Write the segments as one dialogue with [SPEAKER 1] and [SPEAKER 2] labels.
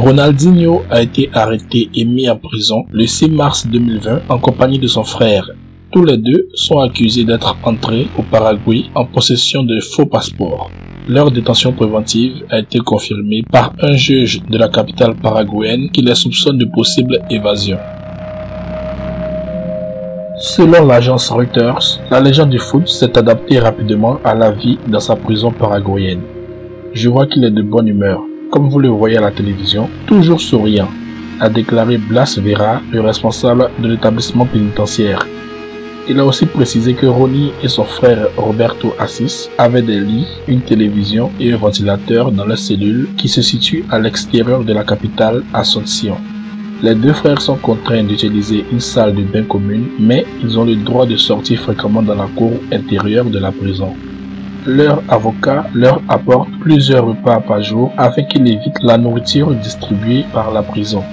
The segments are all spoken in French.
[SPEAKER 1] Ronaldinho a été arrêté et mis en prison le 6 mars 2020 en compagnie de son frère. Tous les deux sont accusés d'être entrés au Paraguay en possession de faux passeports. Leur détention préventive a été confirmée par un juge de la capitale paraguayenne qui les soupçonne de possible évasion. Selon l'agence Reuters, la légende du foot s'est adaptée rapidement à la vie dans sa prison paraguayenne. Je vois qu'il est de bonne humeur, comme vous le voyez à la télévision, toujours souriant, a déclaré Blas Vera, le responsable de l'établissement pénitentiaire. Il a aussi précisé que Ronnie et son frère Roberto Assis avaient des lits, une télévision et un ventilateur dans leur cellule qui se situe à l'extérieur de la capitale Asunción. Les deux frères sont contraints d'utiliser une salle de bain commune, mais ils ont le droit de sortir fréquemment dans la cour intérieure de la prison. Leur avocat leur apporte plusieurs repas par jour afin qu'ils évitent la nourriture distribuée par la prison.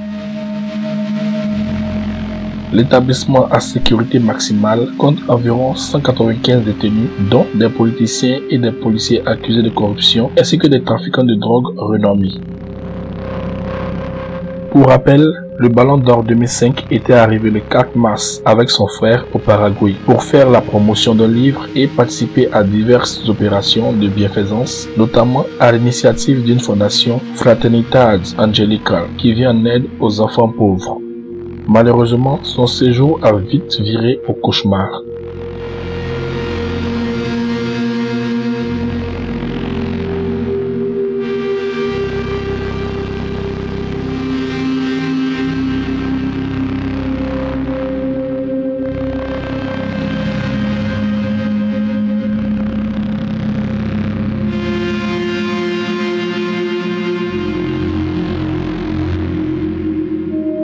[SPEAKER 1] L'établissement à sécurité maximale compte environ 195 détenus, dont des politiciens et des policiers accusés de corruption, ainsi que des trafiquants de drogue renommés. Pour rappel, le Ballon d'Or 2005 était arrivé le 4 mars avec son frère au Paraguay pour faire la promotion d'un livre et participer à diverses opérations de bienfaisance, notamment à l'initiative d'une fondation Fraternidad Angelical qui vient en aide aux enfants pauvres. Malheureusement, son séjour a vite viré au cauchemar.